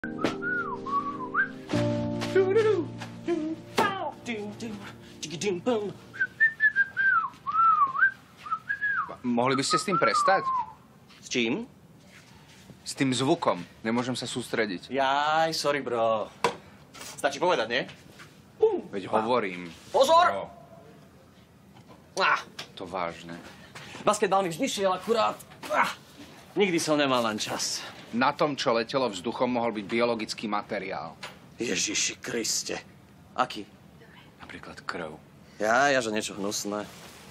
Mohli by ste s tým prestať? S čím? S tým zvukom. Nemôžem sa sústrediť. Jaj, sorry, bro. Stačí povedať, nie? Veď hovorím. Pozor! To vážne. Basketbal mi vždy šiel akurát. Nikdy som nemal len čas. Na tom, čo letelo vzduchom, mohol byť biologický materiál. Ježiši Kriste. Aký? Napríklad krv. Ja, že niečo hnusné.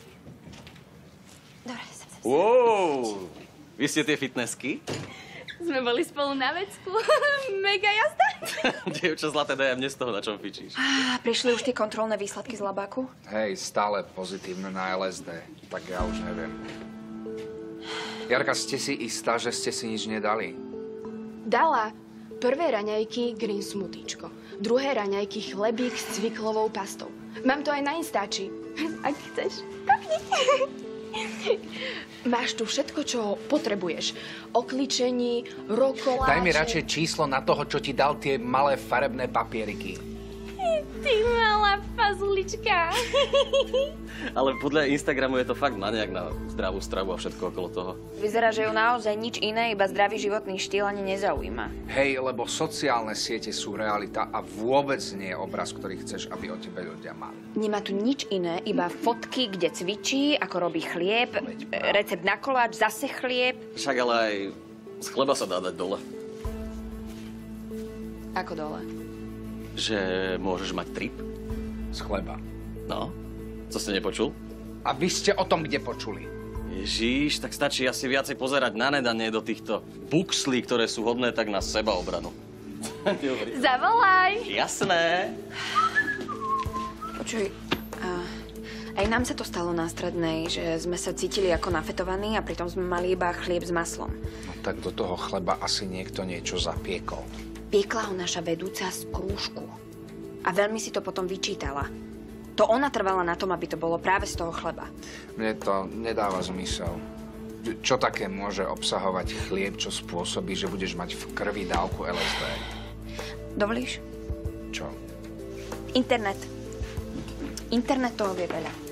Dobre, Wow! Vy ste tie fitnessky? Sme boli spolu na vecku. Mega jazda. Dievča zlaté, daj mne z toho, na čom fičíš. Prišli už tie kontrolné výsledky z labáku? Hej, stále pozitívne na LSD. Tak ja už neviem. Jarka, ste si istá, že ste si nič nedali? Dala prvé raňajky green smoothiečko. Druhé raňajky chlebík s cviklovou pastou. Mám to aj na Instači. Ak chceš, kopni. Máš tu všetko, čo potrebuješ. Okličení, rokoláče... Daj mi radšej číslo na toho, čo ti dal tie malé farebné papieriky. Ty malá fazulička. Ale podľa Instagramu je to fakt maniak na zdravú stravu a všetko okolo toho. Vyzerá, že ju naozaj nič iné, iba zdravý životný štýl ani nezaujíma. Hej, lebo sociálne siete sú realita a vôbec nie je obraz, ktorý chceš, aby o tebe ľudia mali. Nemá tu nič iné, iba fotky, kde cvičí, ako robí chlieb, recept na koláč, zase chlieb. Však ale aj z chleba sa dá dať dole. Ako dole? Že môžeš mať trip? Z chleba. No, co ste nepočul? A vy ste o tom kde počuli? Ježíš, tak stačí asi viacej pozerať na net a nie do týchto buxlí, ktoré sú hodné tak na sebaobranu. Zavolaj. Jasné. Počuj, aj nám sa to stalo na strednej, že sme sa cítili ako nafetovaní a pritom sme mali iba chlieb s maslom. No tak do toho chleba asi niekto niečo zapiekol. Piekla ho naša vedúca z krúžku. A veľmi si to potom vyčítala. To ona trvala na tom, aby to bolo práve z toho chleba. Mne to nedáva zmysel. Čo také môže obsahovať chlieb, čo spôsobí, že budeš mať v krvi dávku LSD? Dovolíš? Čo? Internet. Internet toho vie veľa.